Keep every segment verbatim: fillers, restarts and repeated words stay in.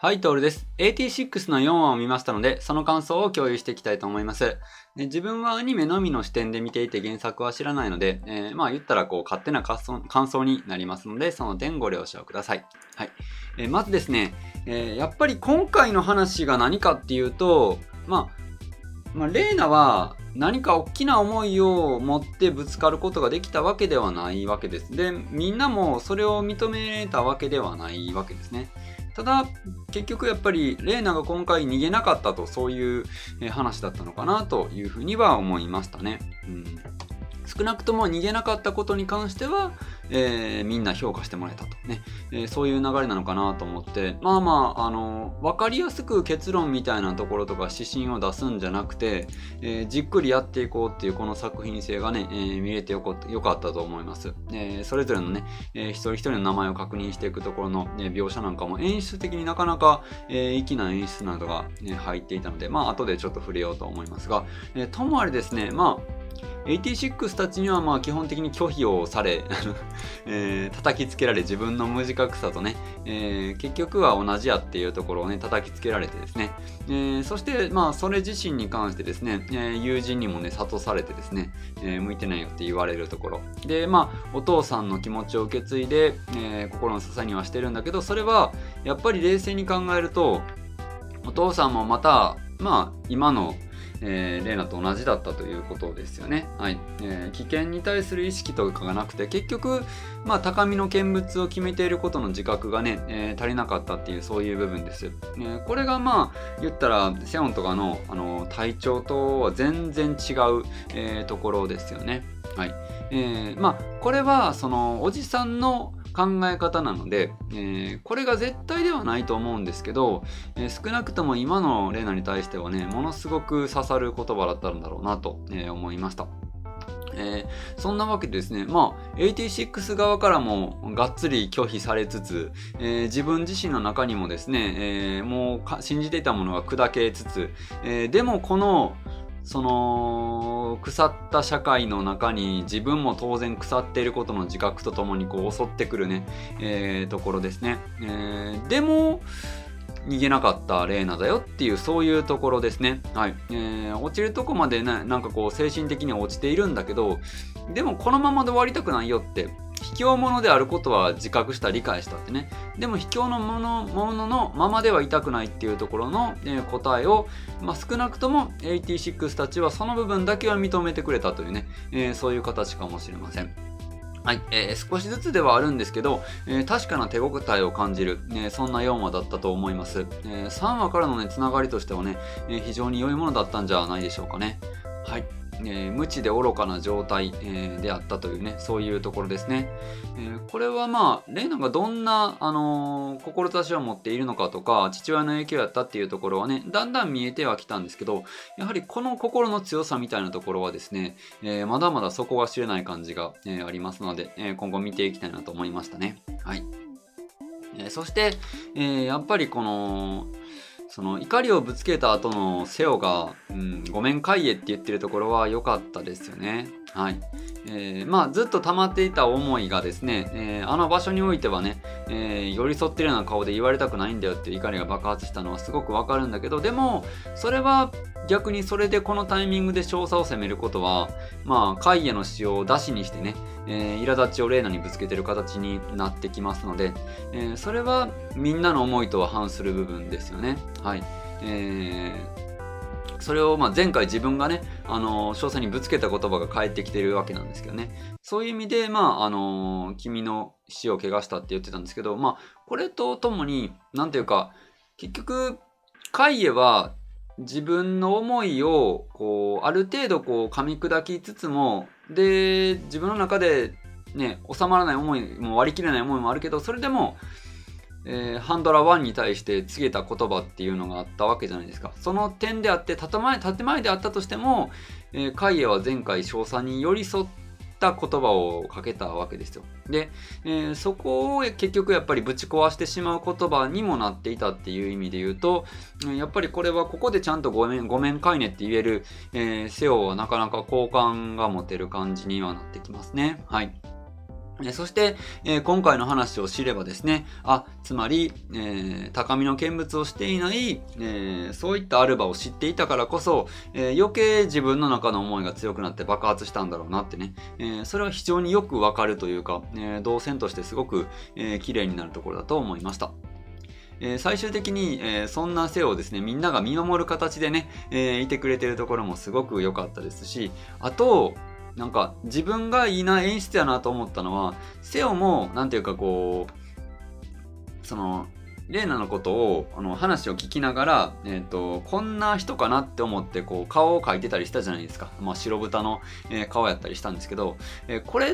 はい、トールです。エーティーシックス のよんわを見ましたので、その感想を共有していきたいと思います。で自分はアニメのみの視点で見ていて原作は知らないので、えーまあ言ったらこう勝手な感想感想になりますので、その点ご了承ください。はい。えーまずですね、えーやっぱり今回の話が何かっていうと、まあ、まあ、レイナは何か大きな思いを持ってぶつかることができたわけではないわけです。で、みんなもそれを認めたわけではないわけですね。ただ、結局やっぱりレイナが今回逃げなかったと、そういうえー話だったのかなというふうには思いましたね。うん、少なくとも逃げなかったことに関しては、えーみんな評価してもらえたとね、えーそういう流れなのかなと思って、まあまあ、あの分かりやすく結論みたいなところとか指針を出すんじゃなくて、えーじっくりやっていこうっていうこの作品性がね、えー見れてよかったよかったと思います。えーそれぞれのね、えー一人一人の名前を確認していくところの、ね、描写なんかも演出的になかなか、えー粋な演出などが、ね、入っていたので、まあ後でちょっと触れようと思いますが、えーともあれですね、まあエーティーシックスたちにはまあ基本的に拒否をされ、えー叩きつけられ自分の無自覚さとね、えー結局は同じやっていうところをね叩きつけられてですね、えーそしてまあそれ自身に関してですね、えー友人にもね諭されてですね、えー向いてないよって言われるところで、まあお父さんの気持ちを受け継いで、えー心の支えにはしてるんだけど、それはやっぱり冷静に考えるとお父さんもまたまあ今のえー、レイナと同じだったということですよね。はい。えー危険に対する意識とかがなくて、結局、まあ、高みの見物を決めていることの自覚がね、えー足りなかったっていう、そういう部分です。えーこれがまあ、言ったら、セオンとかの、あの体調とは全然違う、えーところですよね。はい。えーまあ、これは、その、おじさんの考え方なので、えーこれが絶対ではないと思うんですけど、えー少なくとも今のレイナに対してはね、ものすごく刺さる言葉だったんだろうなと、えー思いました。えーそんなわけでですね、まあ、エーティーシックス 側からもがっつり拒否されつつ、えー自分自身の中にもですね、えーもうか信じていたものが砕けつつ、えーでもこの、その腐った社会の中に自分も当然腐っていることの自覚とともにこう襲ってくるね、えーところですね。えーでも逃げなかったレイナだよっていうそういうところですね。はい。えー落ちるとこまでね、なんかこう精神的には落ちているんだけど、でもこのままで終わりたくないよって、卑怯者であることは自覚した、理解したってね。でも卑怯のものもののままではいたくないっていうところの、えー答えを、まあ、少なくともエーティーシックスたちはその部分だけは認めてくれたというね、えーそういう形かもしれません。はい、えー少しずつではあるんですけど、えー確かな手応えを感じる、えーそんなよんわだったと思います。えーさんわからのね、つながりとしてはね、えー非常に良いものだったんじゃないでしょうかね。はい。えー無知で愚かな状態、えーであったというね、そういうところですね。えーこれはまあ、レイナがどんな、あのー志を持っているのかとか、父親の影響やったっていうところはね、だんだん見えてはきたんですけど、やはりこの心の強さみたいなところはですね、えーまだまだ底が知れない感じが、えーありますので、えー今後見ていきたいなと思いましたね。はい。えーそして、えーやっぱりこの、その怒りをぶつけた後のセオが、うん、ごめんカイエって言ってるところは良かったですよね。はい。えーまあずっと溜まっていた思いがですね、えーあの場所においてはね、えー寄り添ってるような顔で言われたくないんだよっていう怒りが爆発したのはすごくわかるんだけど、でもそれは逆にそれでこのタイミングで少佐を責めることは、まあカイエの死を出しにしてね、えー苛立ちをレーナにぶつけてる形になってきますので、えーそれはみんなの思いとは反する部分ですよね。はい。えーそれをまあ前回自分がね、あのー詳細にぶつけた言葉が返ってきてるわけなんですけどね。そういう意味で、まあ、あのー君の死を怪我したって言ってたんですけど、まあ、これとともに、なんていうか、結局、カイエは自分の思いを、こう、ある程度こう、噛み砕きつつも、で、自分の中でね、収まらない思いも割り切れない思いもあるけど、それでも、えーハンドラーワンに対して告げた言葉っていうのがあったわけじゃないですか。その点であって、建前、建前であったとしても、えーカイエは前回少佐に寄り添った言葉をかけたわけですよ。で、えーそこを結局やっぱりぶち壊してしまう言葉にもなっていたっていう意味で言うと、うんやっぱりこれはここでちゃんとごめん、ごめんカイネって言える、えーセオはなかなか好感が持てる感じにはなってきますね。はい。 えそして、えー今回の話を知ればですね、あ、つまり、えー高みの見物をしていない、えーそういったアルバを知っていたからこそ、えー余計自分の中の思いが強くなって爆発したんだろうなってね、えーそれは非常によくわかるというか、えー動線としてすごく、えー綺麗になるところだと思いました。えー最終的に、えーそんな背をですね、みんなが見守る形でね、えーいてくれてるところもすごく良かったですし、あと、なんか自分がいいな演出やなと思ったのは、セオも、なんていうかこう、その、レイナのことを、あの、話を聞きながら、えっと、こんな人かなって思って、こう、顔を描いてたりしたじゃないですか。まあ、白豚の、えー顔やったりしたんですけど、えーこれって、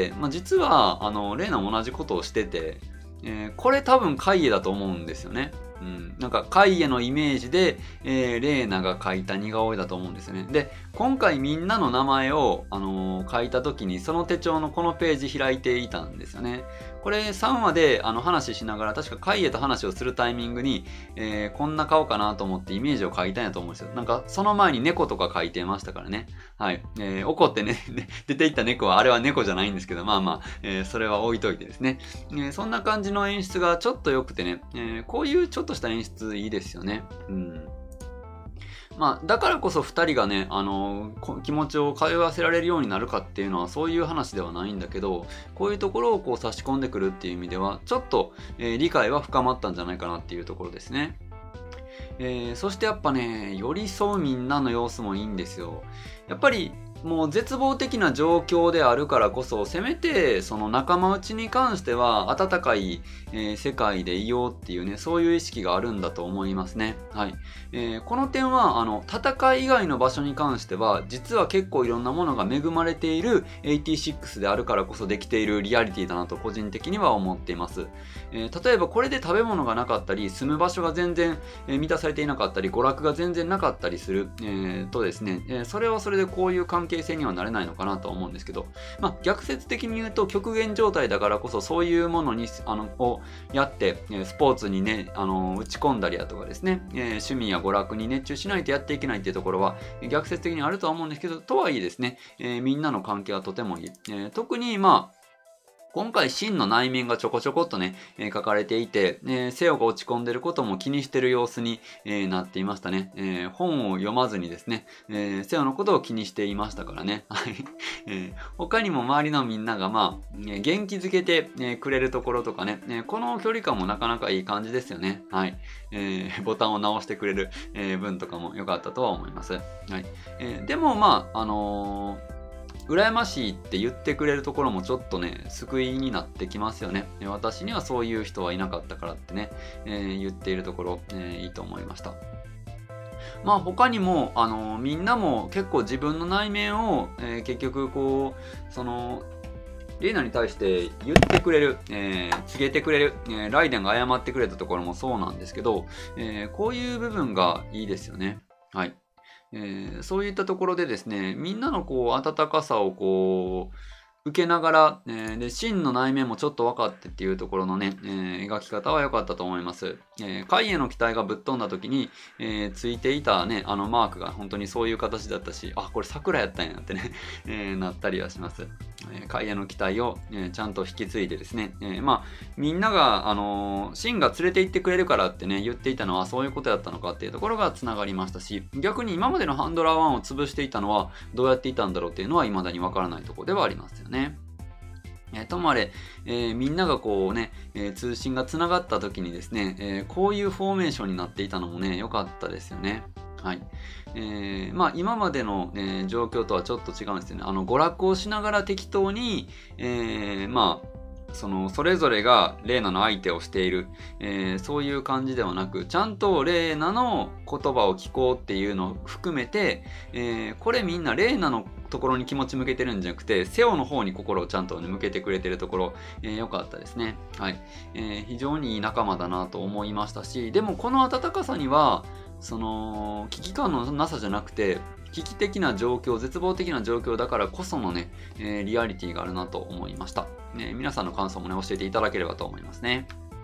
まあ、実は、あの、レイナも同じことをしてて、えーこれ多分カイエだと思うんですよね。うん、なんかカイエのイメージで、えーレーナが描いた似顔絵だと思うんですよね。で、今回みんなの名前を、あのー書いた時にその手帳のこのページ開いていたんですよね。これさんわであの話しながら確かカイエと話をするタイミングに、えーこんな顔かなと思ってイメージを描いたんやと思うんですよ。なんかその前に猫とか描いてましたからね。はい。えー怒ってね、出ていった猫はあれは猫じゃないんですけど、まあまあ、えーそれは置いといてですね。えーそんな感じの演出がちょっと良くてね、えーこういうちょっとした演出いいですよね。うん。まあ、だからこそふたりがね、あのこ気持ちを通わせられるようになるかっていうのはそういう話ではないんだけど、こういうところをこう差し込んでくるっていう意味では、ちょっと、えー理解は深まったんじゃないかなっていうところですね。えーそしてやっぱね、寄り添うみんなの様子もいいんですよ。やっぱりもう絶望的な状況であるからこそ、せめてその仲間内に関しては温かい、えー世界でいようっていうね、そういう意識があるんだと思いますね。はい。えーこの点は、あの、戦い以外の場所に関しては、実は結構いろんなものが恵まれているエイティシックスであるからこそできているリアリティだなと個人的には思っています。えー例えばこれで食べ物がなかったり、住む場所が全然、えー満たされていなかったり、娯楽が全然なかったりする、えーとですね、えーそれはそれでこういう関係性にはなれないのかなと思うんですけど、まあ、逆説的に言うと極限状態だからこそそういうものにあのをやって、えースポーツにね、あの打ち込んだりだとかですね、えー趣味や娯楽に熱中しないとやっていけないっていうところは逆説的にあるとは思うんですけど、とはいえですね、えーみんなの関係はとてもいい。えー特にまあ今回、真の内面がちょこちょこっとね、えー書かれていて、えーセオが落ち込んでることも気にしてる様子に、えーなっていましたね。えー本を読まずにですね、えーセオのことを気にしていましたからね。はい。えー他にも周りのみんなが、まあ、えー元気づけて、えーくれるところとかね、えーこの距離感もなかなかいい感じですよね。はい。えーボタンを直してくれる、えー文とかも良かったとは思います。はい。えーでも、まあ、あのー羨ましいって言ってくれるところもちょっとね、救いになってきますよね。私にはそういう人はいなかったからってね、えー言っているところ、えーいいと思いました。まあ他にも、あのみんなも結構自分の内面を、えー結局こう、その、レイナに対して言ってくれる、えー告げてくれる、えーライデンが謝ってくれたところもそうなんですけど、えーこういう部分がいいですよね。はい。えーそういったところでですね、みんなのこう温かさをこう受けながら、えーで真の内面もちょっと分かってっていうところのね、えー描き方は良かったと思います。えー、貝への期待がぶっ飛んだ時に、えーついていたね、あのマークが本当にそういう形だったし、あ、これ桜やったんやってね、えーなったりはします。えー、貝への期待を、えーちゃんと引き継いでですね、えーまあ、みんなが、あのー、シンが連れて行ってくれるからってね、言っていたのはそういうことやったのかっていうところがつながりましたし、逆に今までのハンドラーワンを潰していたのはどうやっていたんだろうっていうのは未だにわからないところではありますよね。えーともあれ、えーみんながこうね、えー通信がつながった時にですね、えーこういうフォーメーションになっていたのもね、良かったですよね。はい。えーまあ今までの、えー状況とはちょっと違うんですよね。あの娯楽をしながら適当に、えーまあそのそれぞれがレーナの相手をしている、えーそういう感じではなく、ちゃんとレーナの言葉を聞こうっていうのを含めて、えーこれみんなレーナのところに気持ち向けてるんじゃなくて、セオの方に心をちゃんと、ね、向けてくれてるところ、えー、よかったですね。はい、えー非常にいい仲間だなと思いましたし、でもこの温かさには、その危機感のなさじゃなくて、危機的な状況、絶望的な状況だからこそのね、えーリアリティがあるなと思いました。ね、皆さんの感想もね、教えていただければと思いますね。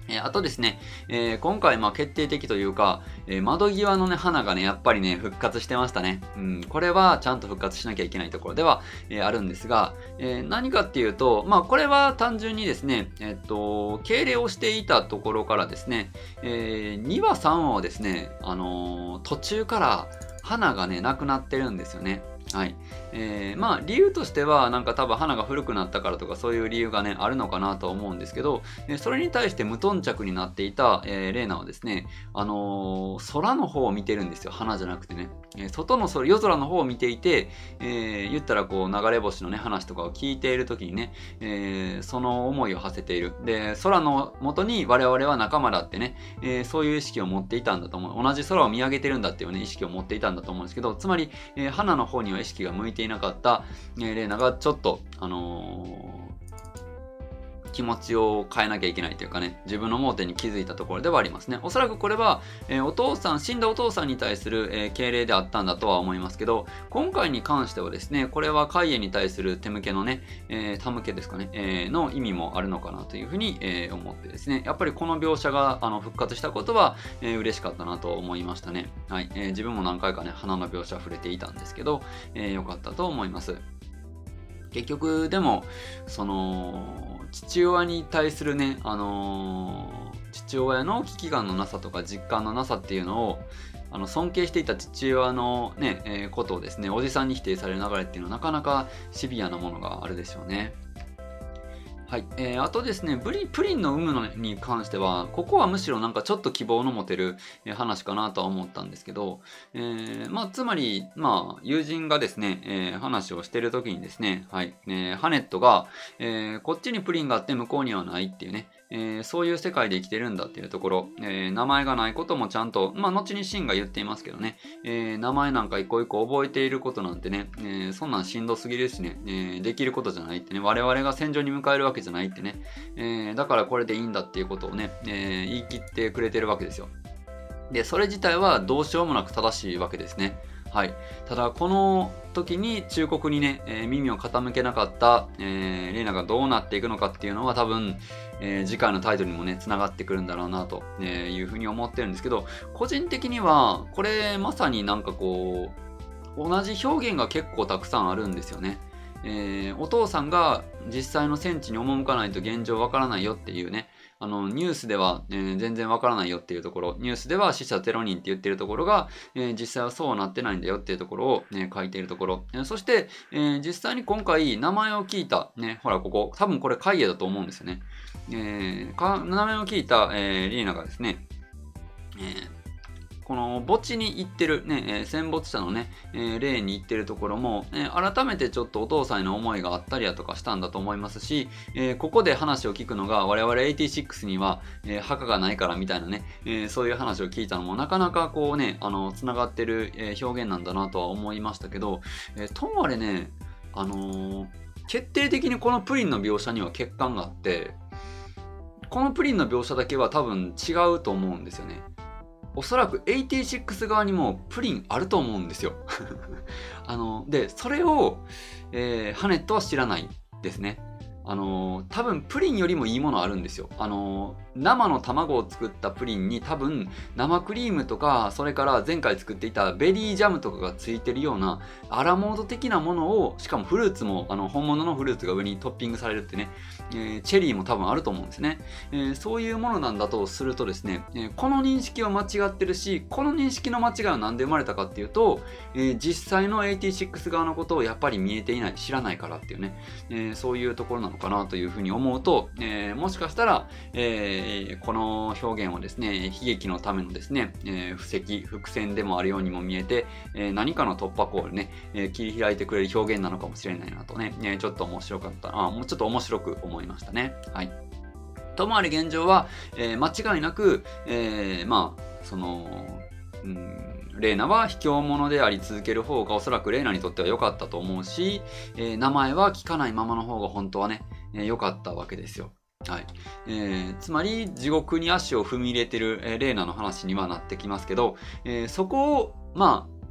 えーあとですね、えー今回まあ決定的というか、えー窓際のね、花がね、やっぱりね、復活してましたね。うん、これはちゃんと復活しなきゃいけないところでは、えーあるんですが、えー何かっていうと、まあこれは単純にですね、えっと、敬礼をしていたところからですね、えーにわさんわはですね、あのー途中から花がね、なくなってるんですよね。はい。えーまあ理由としてはなんか多分花が古くなったからとかそういう理由がねあるのかなとは思うんですけど、えーそれに対して無頓着になっていた、えーレイナはですね、あのー空の方を見てるんですよ。花じゃなくてね。えー外の空、夜空の方を見ていて、えー言ったらこう流れ星のね話とかを聞いている時にね、えーその思いを馳せている。で、空の元に我々は仲間だってね、えーそういう意識を持っていたんだと思う。同じ空を見上げてるんだっていうね意識を持っていたんだと思うんですけど、つまり、えー花の方には意識が向いていなかった、えーレイナがちょっと、あのー気持ちを変えなきゃいけないというかね、自分の盲点に気づいたところではありますね。おそらくこれは、えーお父さん、死んだお父さんに対する、えー敬礼であったんだとは思いますけど、今回に関してはですね、これはカイエに対する手向けのね、えー、手向けですかね、えーの意味もあるのかなというふうに、えー思ってですね、やっぱりこの描写があの復活したことは、えー嬉しかったなと思いましたね。はい、えー自分も何回かね、花の描写触れていたんですけど、えー、よかったと思います。結局、でも、その、父親に対するね、あのー父親の危機感のなさとか実感のなさっていうのを、あの尊敬していた父親のね、えーことをですね、おじさんに否定される流れっていうのはなかなかシビアなものがあるでしょうね。はい。えーあとですね、ブリ、プリンの有無のに関しては、ここはむしろなんかちょっと希望の持てるえー話かなとは思ったんですけど、えーまあ、つまり、まあ、友人がですね、えー話をしてるときにですね、はい、えーハネットが、えーこっちにプリンがあって向こうにはないっていうね、えーそういう世界で生きてるんだっていうところ、えー名前がないこともちゃんと、まあ、後にシンが言っていますけどね、えー名前なんか一個一個覚えていることなんてね、えーそんなんしんどすぎるしね、えーできることじゃないってね、我々が戦場に迎えるわけじゃないってね、えーだからこれでいいんだっていうことをね、えー言い切ってくれてるわけですよ。で、それ自体はどうしようもなく正しいわけですね。はい。ただ、この時に忠告にね、えー耳を傾けなかった、えーレイナがどうなっていくのかっていうのは多分、えー次回のタイトルにもね、繋がってくるんだろうなとえーいうふうに思ってるんですけど、個人的には、これまさになんかこう、同じ表現が結構たくさんあるんですよね。えーお父さんが実際の戦地に赴かないと現状わからないよっていうね、あのニュースでは、えー全然わからないよっていうところ、ニュースでは死者ゼロ人って言ってるところが、えー実際はそうなってないんだよっていうところを、ね、書いているところ、えーそして、えー実際に今回名前を聞いた、ね、ほらここ、多分これカイエだと思うんですよね。えーか名前を聞いた、えーリーナがですね、えーこの墓地に行ってる、ね、えー戦没者のね、えー霊に行ってるところも、えー改めてちょっとお父さんへの思いがあったりだとかしたんだと思いますし、えーここで話を聞くのが我々はちじゅうろくには、えー墓がないからみたいなね、えーそういう話を聞いたのもなかなかこうね、あの、つながってる、えー表現なんだなとは思いましたけど、えーともあれね、あのー決定的にこのプリンの描写には欠陥があって、このプリンの描写だけは多分違うと思うんですよね。おそらくはちじゅうろく側にもプリンあると思うんですよ。あの、で、それを、えーハネットは知らないですね。あのー多分プリンよりもいいものあるんですよ。あのー生の卵を作ったプリンに多分生クリームとか、それから前回作っていたベリージャムとかがついてるようなアラモード的なものを、しかもフルーツもあの本物のフルーツが上にトッピングされるってね、えーチェリーも多分あると思うんですね、えーそういうものなんだとするとですね、えーこの認識は間違ってるし、この認識の間違いは何で生まれたかっていうと、えー実際のはちじゅうろく側のことをやっぱり見えていない、知らないからっていうね、えーそういうところなのかなというふうに思うと、えーもしかしたら、えーこの表現はですね、悲劇のためのですね、えー布石、伏線でもあるようにも見えて、えー何かの突破口をね、えー切り開いてくれる表現なのかもしれないなとね、えーちょっと面白かったあ、もうちょっと面白く思いましたね。はい。ともあれ現状は、えー間違いなく、えーまあ、その、うん、レーナは卑怯者であり続ける方がおそらくレーナにとっては良かったと思うし、えー名前は聞かないままの方が本当はね、えー良かったわけですよ。はい。えーつまり、地獄に足を踏み入れてる、えーレーナの話にはなってきますけど、えーそこを、まあ、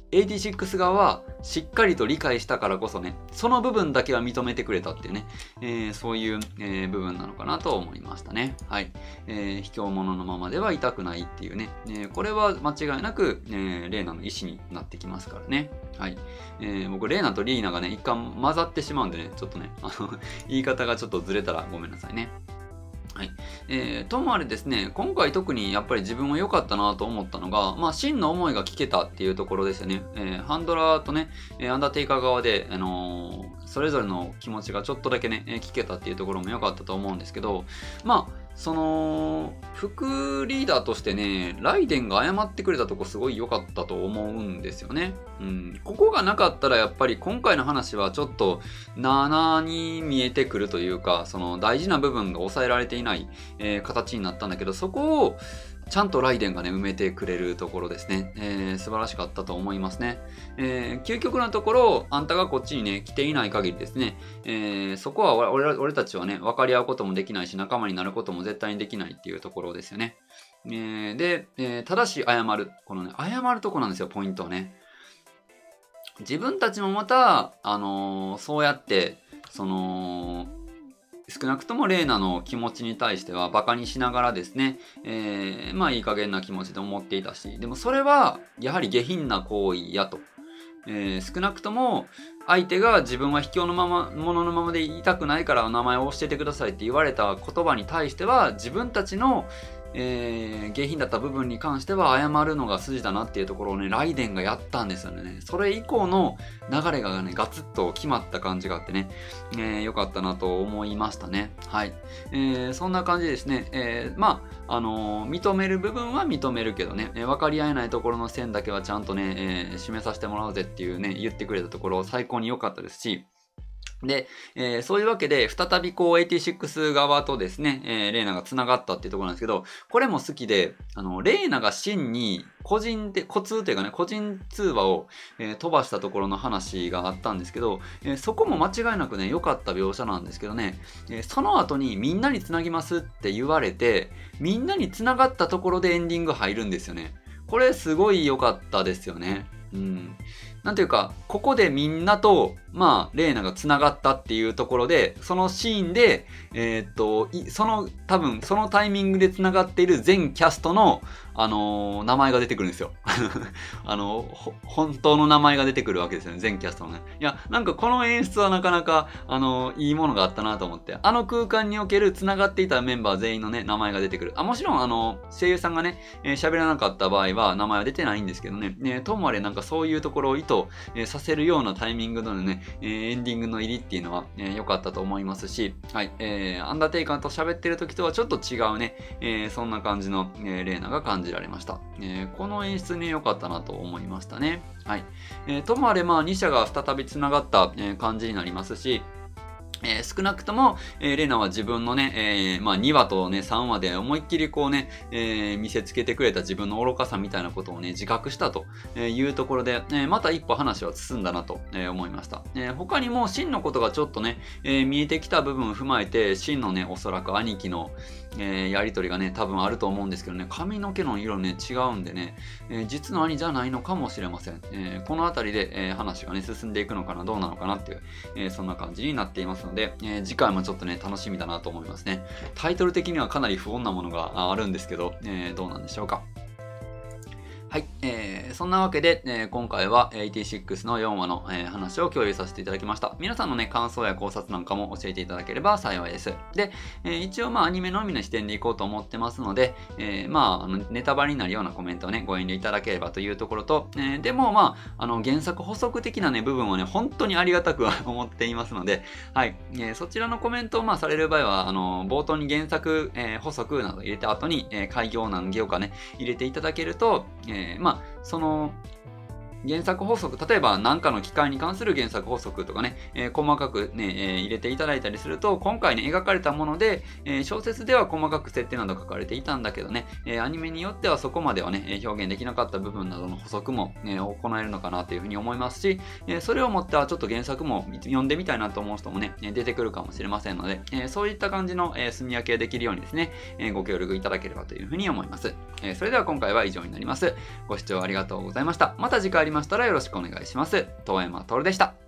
エイティシックス 側はしっかりと理解したからこそね、その部分だけは認めてくれたっていうね、えー、そういう、えー、部分なのかなと思いましたね。はい。えー、卑怯者のままでは痛くないっていうね、えー、これは間違いなく、えー、レーナの意思になってきますからね。はい。えー、僕、レーナとリーナがね、一回混ざってしまうんでね、ちょっとね、あの言い方がちょっとずれたらごめんなさいね。はい。えー、ともあれですね、今回特にやっぱり自分は良かったなと思ったのが、まあ、真の思いが聞けたっていうところですよね。えー、ハンドラーとね、えー、アンダーテイカー側で、あのー、それぞれの気持ちがちょっとだけね、えー、聞けたっていうところも良かったと思うんですけど、まあ、その、副リーダーとしてね、ライデンが謝ってくれたとこすごい良かったと思うんですよね。うん。ここがなかったらやっぱり今回の話はちょっとなあなあに見えてくるというか、その大事な部分が抑えられていない、えー、形になったんだけど、そこをちゃんとライデンがね、埋めてくれるところですね。えー、素晴らしかったと思いますね。えー、究極のところ、あんたがこっちにね、来ていない限りですね、えー、そこは俺俺たちはね、分かり合うこともできないし、仲間になることも絶対にできないっていうところですよね。えー、で、えー、ただし謝る。このね、謝るとこなんですよ、ポイントはね。自分たちもまた、あのー、そうやって、その、少なくともレイナの気持ちに対してはバカにしながらですね、えー、まあいい加減な気持ちで思っていたし、でもそれはやはり下品な行為やと。えー、少なくとも相手が自分は卑怯のまま、もののままで言いたくないから名前を教えてくださいって言われた言葉に対しては自分たちのえー、下品だった部分に関しては謝るのが筋だなっていうところをね、ライデンがやったんですよね。それ以降の流れがね、ガツッと決まった感じがあってね、えー、よかったなと思いましたね。はい。えー、そんな感じですね。えー、まあ、あのー、認める部分は認めるけどね、えー、分かり合えないところの線だけはちゃんとね、えー、示させてもらうぜっていうね、言ってくれたところ最高に良かったですし、で、えー、そういうわけで、再びこう、エイティシックス 側とですね、えー、レーナが繋がったっていうところなんですけど、これも好きで、あの、レーナが真に個人で、個通というかね、個人通話を、えー、飛ばしたところの話があったんですけど、えー、そこも間違いなくね、良かった描写なんですけどね、えー、その後にみんなに繋ぎますって言われて、みんなに繋がったところでエンディング入るんですよね。これすごい良かったですよね。うん。なんていうか、ここでみんなと、まあ、レーナが繋がったっていうところで、そのシーンで、えー、っと、その、多分、そのタイミングで繋がっている全キャストの、あのー、名前が出てくるんですよ。あの、本当の名前が出てくるわけですよね、全キャストのね。いや、なんかこの演出はなかなか、あのー、いいものがあったなと思って、あの空間における繋がっていたメンバー全員のね、名前が出てくる。あ、もちろん、あの、声優さんがね、喋、えー、らなかった場合は、名前は出てないんですけどね、ねともあれなんかそういうところを意図、えー、させるようなタイミングのね、えー、エンディングの入りっていうのは良、えー、かったと思いますし、はい、えー、アンダーテイカーと喋ってる時とはちょっと違うね、えー、そんな感じの、えー、レーナが感じられました。えー、この演出ね、良かったなと思いましたね。はい。えー、ともあれ、まあ、に社が再び繋がった、えー、感じになりますし、えー、少なくとも、えー、レナは自分のね、えー、まあにわとね、さんわで思いっきりこうね、えー、見せつけてくれた自分の愚かさみたいなことをね、自覚したというところで、えー、また一歩話は進んだなと思いました。えー、他にも、真のことがちょっとね、えー、見えてきた部分を踏まえて、真のね、おそらく兄貴の、えー、やりとりがね、多分あると思うんですけどね、髪の毛の色ね、違うんでね、えー、実の兄じゃないのかもしれません。えー、このあたりで、えー、話がね、進んでいくのかな、どうなのかなっていう、えー、そんな感じになっていますので、えー、次回もちょっとね、楽しみだなと思いますね。タイトル的にはかなり不穏なものがあるんですけど、えー、どうなんでしょうか。はい、えー、そんなわけで、えー、今回はエイティシックスのよんわの、えー、話を共有させていただきました。皆さんのね、感想や考察なんかも教えていただければ幸いです。で、えー、一応まあアニメのみの視点でいこうと思ってますので、えー、まああのネタバレになるようなコメントをね、ご遠慮いただければというところと、えー、でもまあ、あの原作補足的なね、部分をね、本当にありがたくは思っていますので、はい、えー、そちらのコメントをまあされる場合は、あの冒頭に原作、えー、補足など入れた後に、えー、開業難行かね、入れていただけると、えー、まあ、その、原作法則、例えば何かの機械に関する原作法則とかね、えー、細かくね、えー、入れていただいたりすると、今回ね、描かれたもので、えー、小説では細かく設定など書かれていたんだけどね、えー、アニメによってはそこまではね、表現できなかった部分などの補足も、えー、行えるのかなというふうに思いますし、えー、それをもってはちょっと原作も読んでみたいなと思う人もね、出てくるかもしれませんので、えー、そういった感じの、えー、住み分けができるようにですね、えー、ご協力いただければというふうに思います。えー、それでは今回は以上になります。ご視聴ありがとうございました。また次回ありますましたらよろしくお願いします。遠山徹でした。